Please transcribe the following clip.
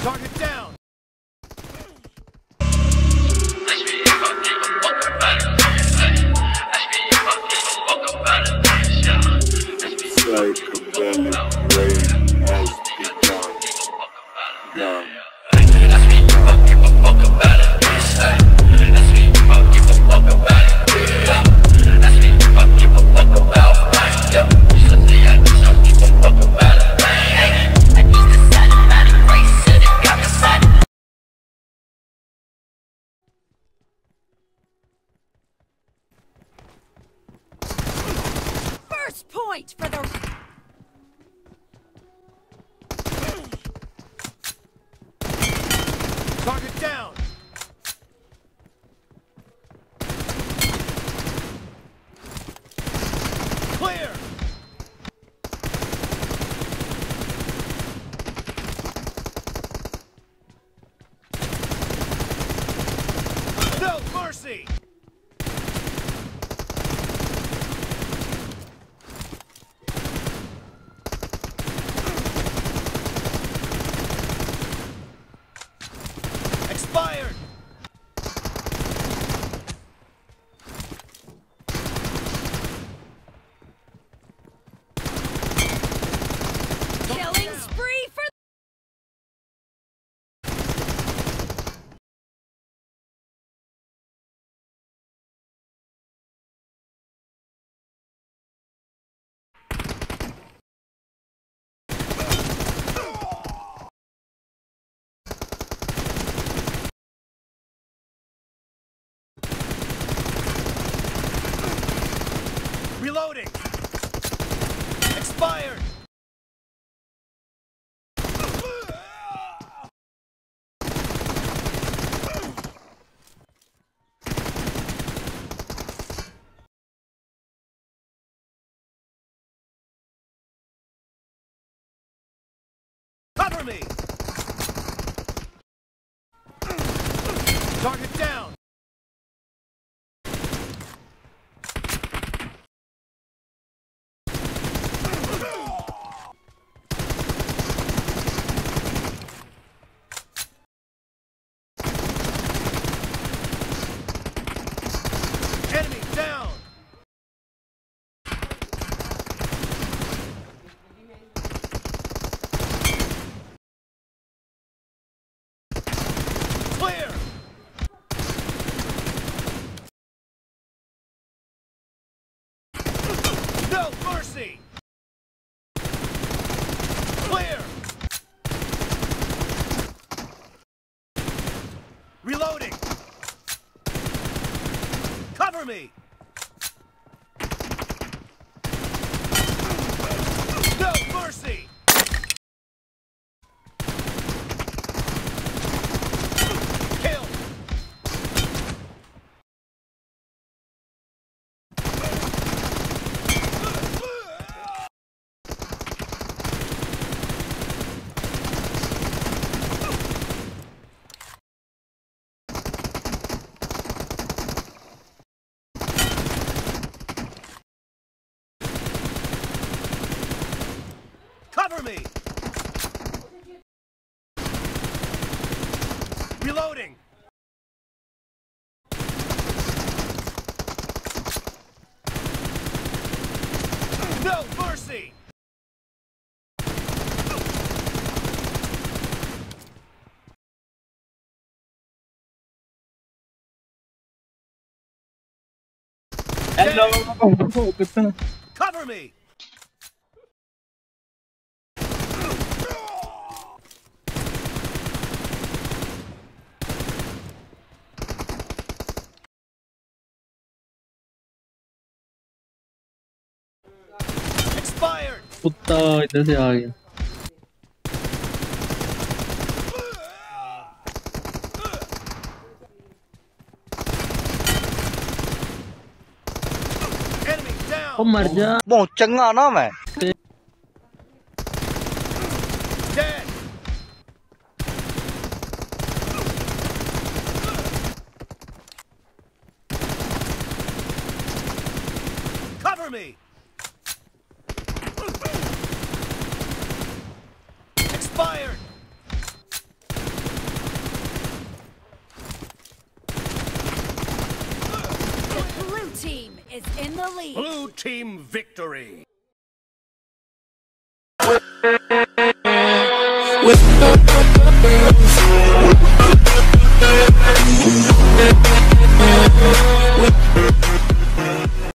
Target down. First point for the... Target down. Clear. No mercy. Expired. Killing spree for... Reloading. Expired. Cover me. Target down. Enemy down. Clear. No mercy. Clear. Reloading. Cover me. No mercy. Kill. Cover me. Reloading. No mercy. Hello. Cover me. Expired. कुत्ता इधर से आ गया. Enemy down. ओ मर जा. बहुत चंगा ना मैं. Dead. Cover me. Expired. the lead. Blue team victory. With